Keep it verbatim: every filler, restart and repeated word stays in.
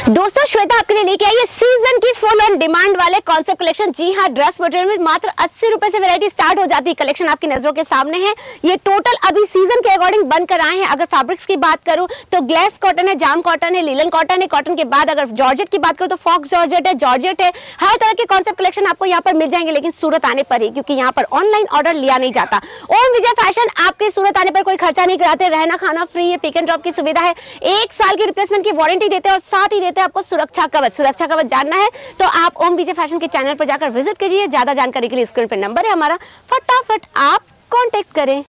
दोस्तों श्वेता आपके लिए लेके आई है सीजन की फुल ऑन डिमांड वाले कॉन्सेप्ट कलेक्शन। जी हाँ, ड्रेस मटेरियल में मात्र अस्सी रुपए से वैरायटी स्टार्ट हो जाती है। कलेक्शन आपकी नजरों के सामने है। ये टोटल अभी सीजन के अकॉर्डिंग बनकर आए हैं। अगर फैब्रिक्स की बात करूं तो ग्लेस कॉटन है, जाम कॉटन है, लीलन कॉटन है। कॉटन के बाद अगर जॉर्जेट की बात करूं तो फॉक्स जॉर्जेट है, जॉर्जेट है। हर तरह के कॉन्सेप्ट कलेक्शन आपको यहाँ पर मिल जाएंगे, लेकिन सूरत आने पर ही, क्योंकि यहाँ पर ऑनलाइन ऑर्डर लिया नहीं जाता। ओम विजय फैशन आपके सूरत आने पर कोई खर्चा नहीं कराते, रहना खाना फ्री है, पिक एंड ड्रॉप की सुविधा है, एक साल की रिप्लेसमेंट की वारंटी देते हैं और साथ ही देते हैं आपको सुरक्षा कवच। सुरक्षा कवच जानना है तो आप ओम विजय फैशन के चैनल पर जाकर विजिट कीजिए। ज्यादा जानकारी के लिए स्क्रीन पर नंबर है हमारा, फटाफट आप कांटेक्ट करें।